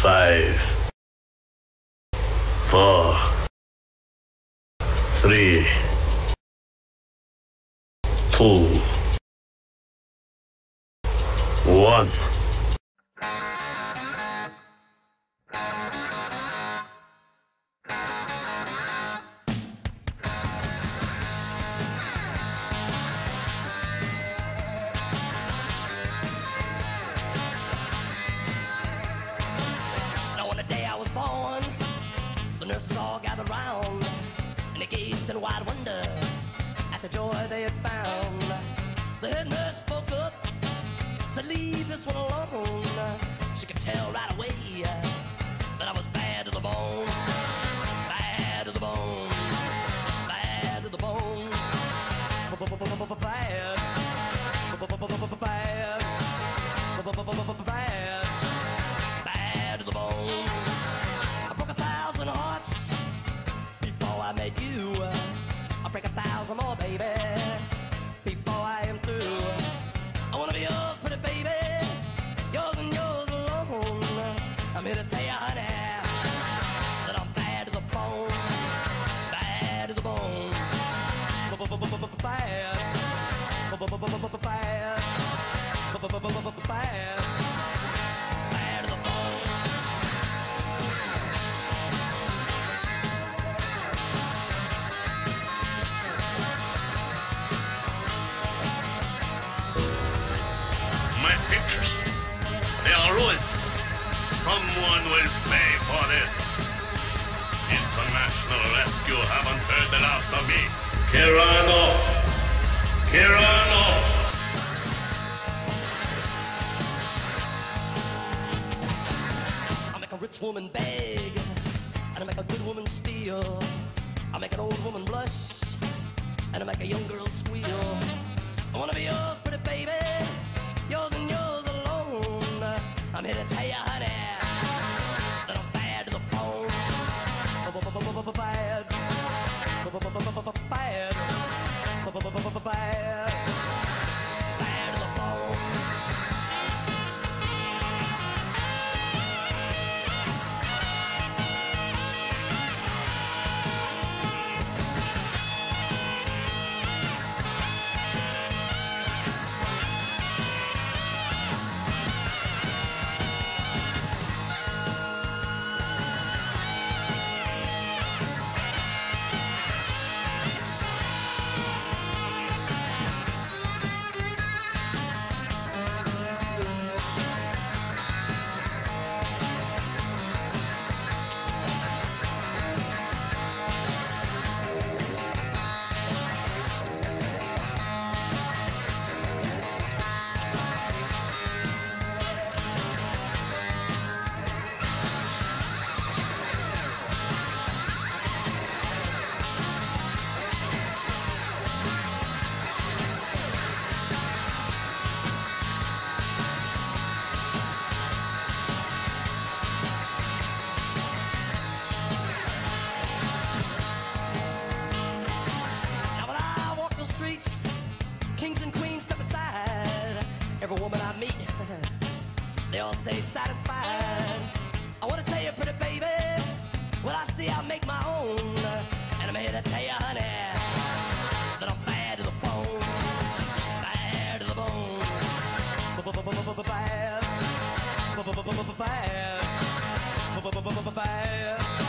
5, 4, 3, 2, 1. The nurses all gathered round, and they gazed in wide wonder at the joy they had found. The head nurse spoke up, said, "Leave this one alone." She could tell right away that I was bad to the bone, bad to the bone, bad to the bone, bad, bad, bad to the bone. Hearts before I met you. I'll break 1,000 more, baby, before I am through. I wanna be yours, pretty baby, yours and yours alone. I'm here to tell you, honey, that I'm bad to the bone, bad to the bone, bad, bad, bad. Pictures. They are ruined. Someone will pay for this. International Rescue haven't heard the last of me. Kirano! Kirano! I make a rich woman beg, and I make a good woman steal. I make an old woman blush, and I make a young girl squeal. I wanna be yours, pretty baby, yours and yours alone. I'm here to tell you, honey, that I'm bad to the bone. Bad. Bad. Bad. Bad to the bone. Kings and queens step aside. Every woman I meet, they all stay satisfied. I want to tell you, pretty baby, what I see I make my own. And I'm here to tell you, honey, that I'm bad to the bone, bad to the bone, bad, bad, bad.